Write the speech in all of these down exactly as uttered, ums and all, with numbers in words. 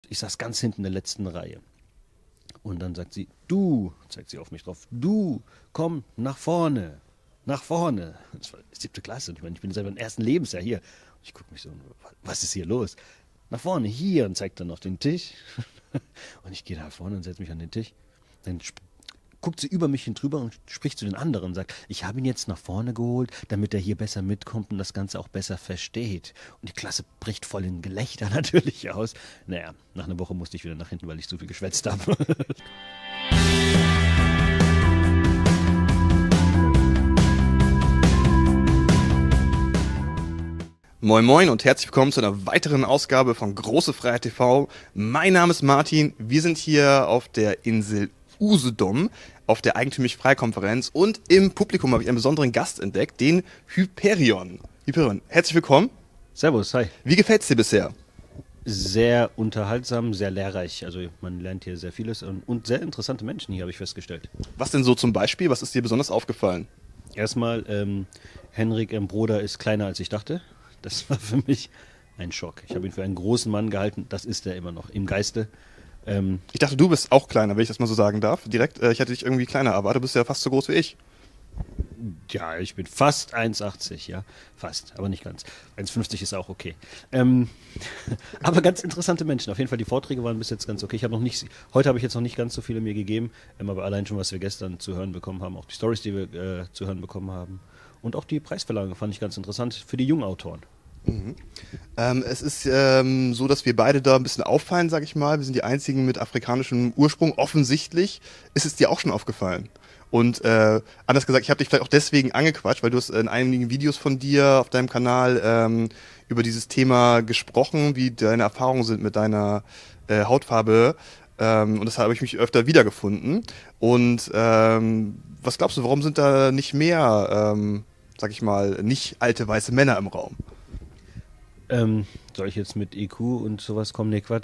Ich saß ganz hinten in der letzten Reihe. Und dann sagt sie, du, zeigt sie auf mich drauf, du, komm nach vorne, nach vorne. Das war siebte Klasse und ich meine, ich bin selber im ersten Lebensjahr hier. Und ich gucke mich so, was ist hier los? Nach vorne, hier, und zeigt dann auf den Tisch. Und ich gehe da vorne und setze mich an den Tisch. Dann guckt sie über mich hin drüber und spricht zu den anderen und sagt, ich habe ihn jetzt nach vorne geholt, damit er hier besser mitkommt und das Ganze auch besser versteht. Und die Klasse bricht voll in Gelächter natürlich aus. Naja, nach einer Woche musste ich wieder nach hinten, weil ich zu viel geschwätzt habe. Moin Moin und herzlich willkommen zu einer weiteren Ausgabe von Große Freiheit T V. Mein Name ist Martin, wir sind hier auf der Insel Usedom auf der Eigentümlich-Frei-Konferenz und im Publikum habe ich einen besonderen Gast entdeckt, den Hyperion. Hyperion, herzlich willkommen. Servus, hi. Wie gefällt's dir bisher? Sehr unterhaltsam, sehr lehrreich. Also man lernt hier sehr vieles und, und sehr interessante Menschen hier, habe ich festgestellt. Was denn so zum Beispiel? Was ist dir besonders aufgefallen? Erstmal, ähm, Henrik M. Broder ist kleiner als ich dachte. Das war für mich ein Schock. Ich habe ihn für einen großen Mann gehalten. Das ist er immer noch, im Geiste. Ähm, Ich dachte, du bist auch kleiner, wenn ich das mal so sagen darf. Direkt, äh, ich hatte dich irgendwie kleiner, aber du bist ja fast so groß wie ich. ja, ich bin fast eins achtzig, ja. Fast, aber nicht ganz. eins fünfzig ist auch okay. Ähm, aber ganz interessante Menschen. Auf jeden Fall, die Vorträge waren bis jetzt ganz okay. Ich habe noch nicht, heute habe ich jetzt noch nicht ganz so viele mir gegeben, ähm, aber allein schon, was wir gestern zu hören bekommen haben, auch die Stories, die wir äh, zu hören bekommen haben. Und auch die Preisverleihung fand ich ganz interessant für die jungen Autoren. Mhm. Ähm, es ist ähm, so, dass wir beide da ein bisschen auffallen, sag ich mal. Wir sind die einzigen mit afrikanischem Ursprung. Offensichtlich ist es dir auch schon aufgefallen. Und äh, anders gesagt, ich habe dich vielleicht auch deswegen angequatscht, weil du hast in einigen Videos von dir auf deinem Kanal ähm, über dieses Thema gesprochen, wie deine Erfahrungen sind mit deiner äh, Hautfarbe. Ähm, und deshalb habe ich mich öfter wiedergefunden. Und ähm, was glaubst du, warum sind da nicht mehr, ähm, sag ich mal, nicht alte weiße Männer im Raum? Ähm, soll ich jetzt mit I Q und sowas kommen? Nee, Quatsch.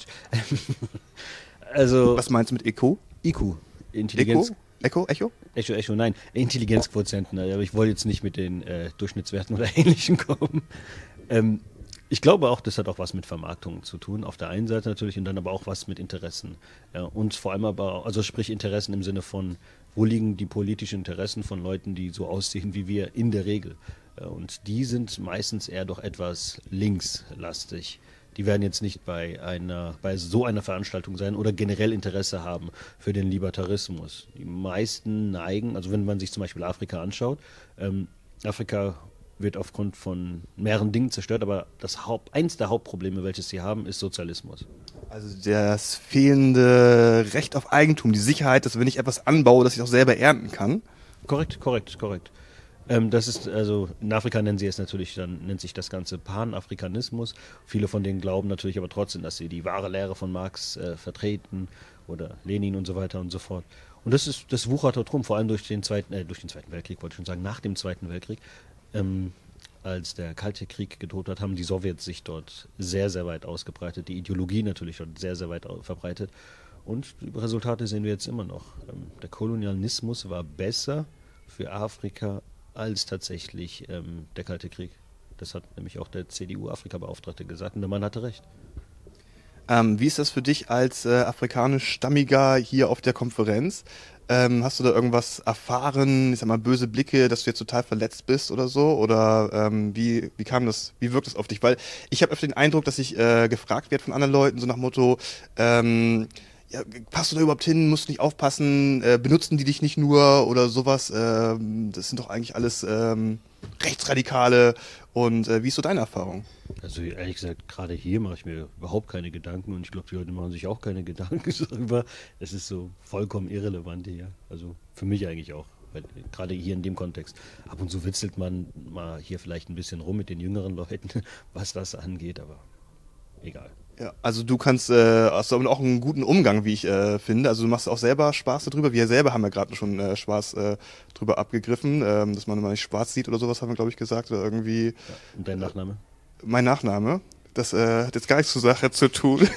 also, Was meinst du mit Eco? I Q, Intelligenz. Echo? Echo? Echo? Echo, Echo, nein, Intelligenzquotienten, aber ich wollte jetzt nicht mit den äh, Durchschnittswerten oder Ähnlichem kommen. Ähm, ich glaube auch, das hat auch was mit Vermarktung zu tun, auf der einen Seite natürlich und dann aber auch was mit Interessen. Ja, und vor allem aber, auch, also sprich Interessen im Sinne von, wo liegen die politischen Interessen von Leuten, die so aussehen wie wir in der Regel. Ja, und die sind meistens eher doch etwas linkslastig. Die werden jetzt nicht bei einer, bei so einer Veranstaltung sein oder generell Interesse haben für den Libertarismus. Die meisten neigen, also wenn man sich zum Beispiel Afrika anschaut, ähm, Afrika wird aufgrund von mehreren Dingen zerstört, aber das Haupt, eins der Hauptprobleme, welches sie haben, ist Sozialismus. Also das fehlende Recht auf Eigentum, die Sicherheit, dass wenn ich etwas anbaue, dass ich auch selber ernten kann. Korrekt, korrekt, korrekt. Ähm, das ist, also in Afrika nennen sie es natürlich, dann nennt sich das Ganze Panafrikanismus. Viele von denen glauben natürlich aber trotzdem, dass sie die wahre Lehre von Marx äh, vertreten oder Lenin und so weiter und so fort. Und das ist, das wuchert dort rum, vor allem durch den zweiten, äh, durch den Zweiten Weltkrieg, wollte ich schon sagen, nach dem Zweiten Weltkrieg. Ähm, als der Kalte Krieg gedroht hat, haben die Sowjets sich dort sehr, sehr weit ausgebreitet, die Ideologie natürlich dort sehr, sehr weit verbreitet. Und die Resultate sehen wir jetzt immer noch. Ähm, der Kolonialismus war besser für Afrika als tatsächlich ähm, der Kalte Krieg. Das hat nämlich auch der C D U-Afrika-Beauftragte gesagt und der Mann hatte recht. Ähm, wie ist das für dich als äh, afrikanisch-Stammiger hier auf der Konferenz? Ähm, hast du da irgendwas erfahren, ich sag mal böse Blicke, dass du jetzt total verletzt bist oder so? Oder ähm, wie, wie kam das, wie wirkt das auf dich? Weil ich habe öfter den Eindruck, dass ich äh, gefragt werde von anderen Leuten, so nach Motto, ähm, ja, passt du da überhaupt hin, musst du nicht aufpassen, äh, benutzen die dich nicht nur oder sowas, ähm, das sind doch eigentlich alles ähm, Rechtsradikale und äh, wie ist so deine Erfahrung? Also ehrlich gesagt, gerade hier mache ich mir überhaupt keine Gedanken und ich glaube, die Leute machen sich auch keine Gedanken darüber. Es ist so vollkommen irrelevant hier. Also für mich eigentlich auch. Weil gerade hier in dem Kontext. Ab und zu witzelt man mal hier vielleicht ein bisschen rum mit den jüngeren Leuten, was das angeht, aber egal. Ja, also du kannst, äh, hast aber auch einen guten Umgang, wie ich äh, finde. Also du machst auch selber Spaß darüber. Wir selber haben ja gerade schon äh, Spaß äh, drüber abgegriffen, ähm, dass man mal nicht schwarz sieht oder sowas, haben wir, glaube ich, gesagt. Oder irgendwie. Ja. Und dein Nachname? Mein Nachname. Das äh, hat jetzt gar nichts zur Sache zu tun.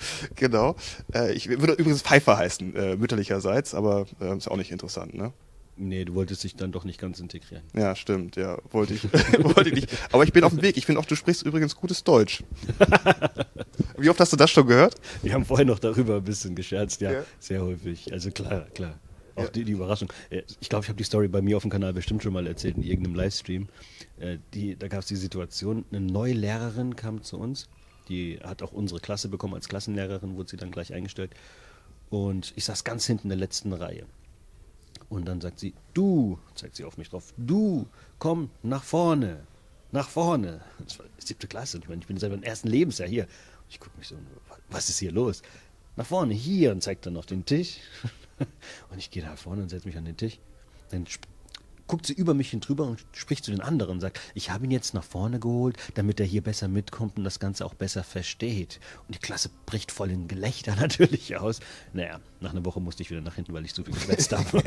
Genau. Äh, ich würde übrigens Pfeiffer heißen, äh, mütterlicherseits, aber äh, ist auch nicht interessant, ne? Nee, du wolltest dich dann doch nicht ganz integrieren. Ja, stimmt, ja, wollte ich, wollte ich nicht. Aber ich bin auf dem Weg. Ich finde auch, du sprichst übrigens gutes Deutsch. Wie oft hast du das schon gehört? Wir haben vorher noch darüber ein bisschen gescherzt, ja, Ja. sehr häufig. Also klar, klar. Auch Ja. die, die Überraschung. Äh, Ich glaube, ich habe die Story bei mir auf dem Kanal bestimmt schon mal erzählt, in irgendeinem Livestream. Äh, Die, da gab es die Situation, eine neue Lehrerin kam zu uns. Die hat auch unsere Klasse bekommen, als Klassenlehrerin wurde sie dann gleich eingestellt. Und ich saß ganz hinten in der letzten Reihe. Und dann sagt sie, du, zeigt sie auf mich drauf, du, komm nach vorne, nach vorne. Das war siebte Klasse. Ich meine, ich bin selber im ersten Lebensjahr hier. Und ich gucke mich so, was ist hier los? Nach vorne, hier, und zeigt dann auf den Tisch. Und ich gehe da vorne und setze mich an den Tisch. Dann sp- guckt sie über mich hin drüber und spricht zu den anderen und sagt, ich habe ihn jetzt nach vorne geholt, damit er hier besser mitkommt und das Ganze auch besser versteht. Und die Klasse bricht voll in Gelächter natürlich aus. Naja, nach einer Woche musste ich wieder nach hinten, weil ich zu viel geschwätzt habe.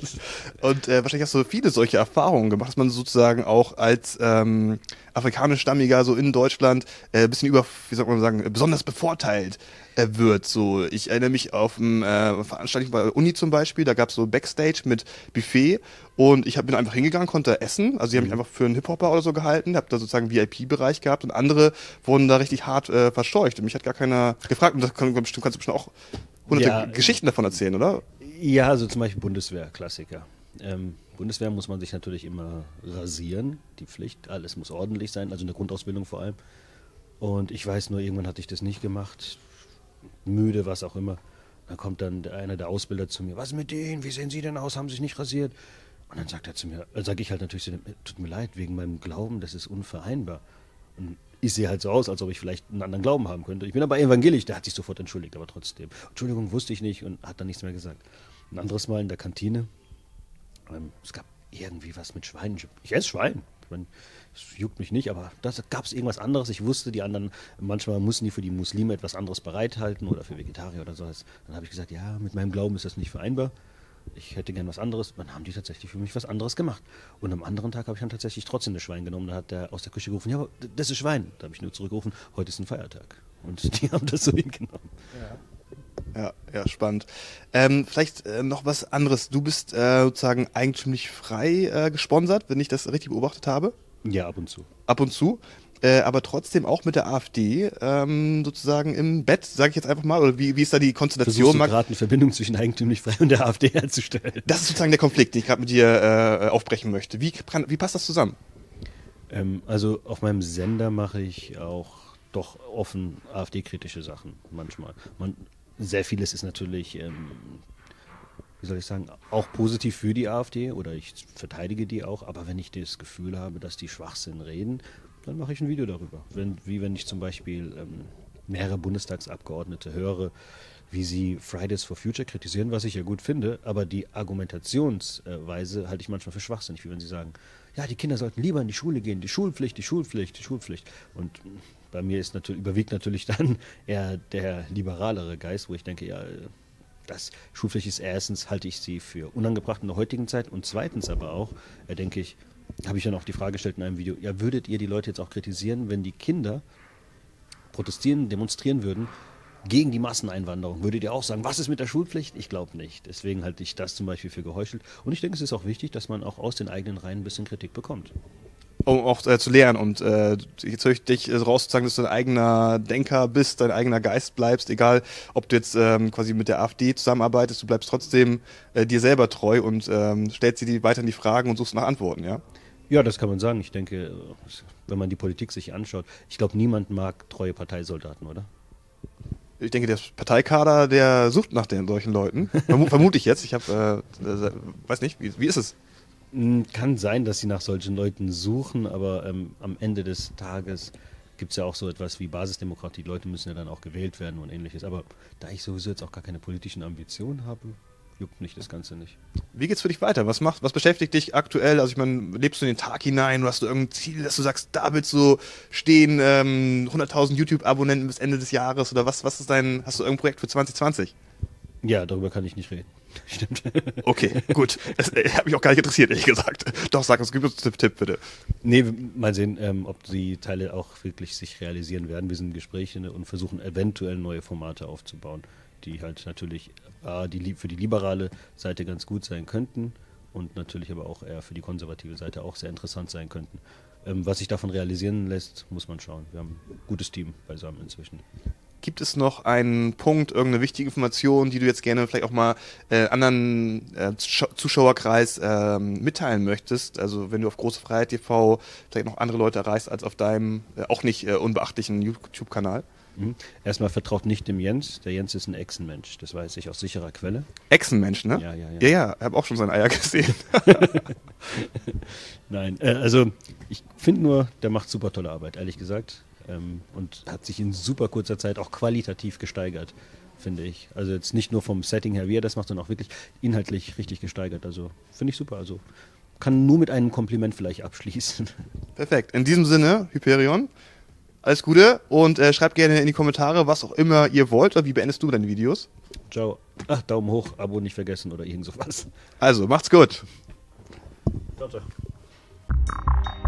Und äh, wahrscheinlich hast du viele solche Erfahrungen gemacht, dass man sozusagen auch als ähm, afrikanischstammiger so in Deutschland äh, ein bisschen über, wie soll man sagen, besonders bevorteilt äh, wird. So, ich erinnere mich auf eine äh, Veranstaltung bei der Uni zum Beispiel, da gab es so Backstage mit Buffet und ich hab, bin einfach hingegangen, konnte essen. Also die haben mich einfach für einen Hip-Hopper oder so gehalten, habe da sozusagen V I P-Bereich gehabt und andere wurden da richtig hart äh, verscheucht. Und mich hat gar keiner gefragt und das kann, bestimmt, kannst du bestimmt auch hunderte Ja, Geschichten davon erzählen, oder? Ja, also zum Beispiel Bundeswehr, Klassiker. Ähm, Bundeswehr muss man sich natürlich immer rasieren, die Pflicht, alles muss ordentlich sein, also in der Grundausbildung vor allem. Und ich weiß nur, irgendwann hatte ich das nicht gemacht, müde, was auch immer. Dann kommt dann der, einer der Ausbilder zu mir, was ist mit denen, wie sehen sie denn aus, haben sich nicht rasiert? Und dann sagt er zu mir, dann sage ich halt natürlich, zu dem, tut mir leid, wegen meinem Glauben, das ist unvereinbar. Und ich sehe halt so aus, als ob ich vielleicht einen anderen Glauben haben könnte. Ich bin aber evangelisch, der hat sich sofort entschuldigt, aber trotzdem. Entschuldigung, wusste ich nicht und hat dann nichts mehr gesagt. Ein anderes Mal in der Kantine, ähm, es gab irgendwie was mit Schweinen. Ich esse Schwein. Ich meine, es juckt mich nicht, aber da gab es irgendwas anderes. Ich wusste, die anderen, manchmal mussten die für die Muslime etwas anderes bereithalten oder für Vegetarier oder so. Dann habe ich gesagt, ja, mit meinem Glauben ist das nicht vereinbar. Ich hätte gern was anderes. Dann haben die tatsächlich für mich was anderes gemacht. Und am anderen Tag habe ich dann tatsächlich trotzdem das Schwein genommen. Da hat der aus der Küche gerufen, ja, aber das ist Schwein. Da habe ich nur zurückgerufen, heute ist ein Feiertag. Und die haben das so hingenommen. Ja, ja, spannend. Ähm, vielleicht äh, noch was anderes. Du bist äh, sozusagen eigentümlich frei äh, gesponsert, wenn ich das richtig beobachtet habe. Ja, ab und zu. Ab und zu. Äh, aber trotzdem auch mit der AfD ähm, sozusagen im Bett, sage ich jetzt einfach mal. Oder wie, wie ist da die Konstellation? Versuchst du Mag- gerade eine Verbindung zwischen eigentümlich frei und der AfD herzustellen? Das ist sozusagen der Konflikt, den ich gerade mit dir äh, aufbrechen möchte. Wie, kann- wie passt das zusammen? Ähm, also auf meinem Sender mache ich auch doch offen AfD-kritische Sachen manchmal. Man, sehr vieles ist natürlich, ähm, wie soll ich sagen, auch positiv für die AfD oder ich verteidige die auch, aber wenn ich das Gefühl habe, dass die Schwachsinn reden, dann mache ich ein Video darüber. Wenn, wie wenn ich zum Beispiel ähm, mehrere Bundestagsabgeordnete höre, wie sie Fridays for Future kritisieren, was ich ja gut finde, aber die Argumentationsweise halte ich manchmal für schwachsinnig, wie wenn sie sagen, ja, die Kinder sollten lieber in die Schule gehen, die Schulpflicht, die Schulpflicht, die Schulpflicht. Und bei mir ist natürlich, überwiegt natürlich dann eher der liberalere Geist, wo ich denke, ja, das Schulpflicht ist erstens, halte ich sie für unangebracht in der heutigen Zeit und zweitens aber auch, äh, denke ich, habe ich dann auch die Frage gestellt in einem Video, ja, würdet ihr die Leute jetzt auch kritisieren, wenn die Kinder protestieren, demonstrieren würden gegen die Masseneinwanderung? Würdet ihr auch sagen, was ist mit der Schulpflicht? Ich glaube nicht. Deswegen halte ich das zum Beispiel für geheuchelt. Und ich denke, es ist auch wichtig, dass man auch aus den eigenen Reihen ein bisschen Kritik bekommt. Um auch äh, zu lernen und äh, jetzt höre ich dich äh, rauszusagen, dass du dein eigener Denker bist, dein eigener Geist bleibst, egal ob du jetzt ähm, quasi mit der AfD zusammenarbeitest, du bleibst trotzdem äh, dir selber treu und ähm, stellst dir die, weiterhin die Fragen und suchst nach Antworten, ja? Ja, das kann man sagen. Ich denke, wenn man die Politik sich anschaut, ich glaube, niemand mag treue Parteisoldaten, oder? Ich denke, der Parteikader, der sucht nach den solchen Leuten. Vermu vermute ich jetzt. Ich habe, äh, äh, weiß nicht, wie, wie ist es? Kann sein, dass sie nach solchen Leuten suchen, aber ähm, am Ende des Tages gibt es ja auch so etwas wie Basisdemokratie. Die Leute müssen ja dann auch gewählt werden und ähnliches. Aber da ich sowieso jetzt auch gar keine politischen Ambitionen habe, juckt mich das Ganze nicht. Wie geht's für dich weiter? Was macht, was beschäftigt dich aktuell? Also ich meine, lebst du in den Tag hinein? Du hast du irgendein Ziel, dass du sagst, da willst du stehen, ähm, hunderttausend YouTube-Abonnenten bis Ende des Jahres oder was? Was ist dein? Hast du irgendein Projekt für zwanzig zwanzig? Ja, darüber kann ich nicht reden. Stimmt. Okay, gut. Das äh, hat mich auch gar nicht interessiert, ehrlich gesagt. Doch, sag uns, gib uns einen Tipp, bitte. Nee, mal sehen, ähm, ob die Teile auch wirklich sich realisieren werden. Wir sind in Gesprächen und versuchen eventuell neue Formate aufzubauen, die halt natürlich äh, die, für die liberale Seite ganz gut sein könnten und natürlich aber auch eher für die konservative Seite auch sehr interessant sein könnten. Ähm, was sich davon realisieren lässt, muss man schauen. Wir haben ein gutes Team beisammen inzwischen. Gibt es noch einen Punkt, irgendeine wichtige Information, die du jetzt gerne vielleicht auch mal äh, anderen äh, Zuschauerkreis äh, mitteilen möchtest? Also wenn du auf Große Freiheit T V vielleicht noch andere Leute erreichst als auf deinem äh, auch nicht äh, unbeachtlichen YouTube-Kanal? Mhm. Erstmal vertraut nicht dem Jens. Der Jens ist ein Echsenmensch, das weiß ich aus sicherer Quelle. Echsenmensch, ne? Ja, ja, ja. Ja, ja, ich habe auch schon seine Eier gesehen. Nein, äh, also ich finde nur, der macht super tolle Arbeit, ehrlich gesagt. Ähm, und hat sich in super kurzer Zeit auch qualitativ gesteigert, finde ich. Also jetzt nicht nur vom Setting her, wie er das macht, sondern auch wirklich inhaltlich richtig gesteigert. Also finde ich super. Also kann nur mit einem Kompliment vielleicht abschließen. Perfekt. In diesem Sinne, Hyperion, alles Gute und äh, schreibt gerne in die Kommentare, was auch immer ihr wollt. Oder wie beendest du deine Videos? Ciao. Ach, Daumen hoch, Abo nicht vergessen oder irgend sowas. Also, macht's gut. Ciao, ciao.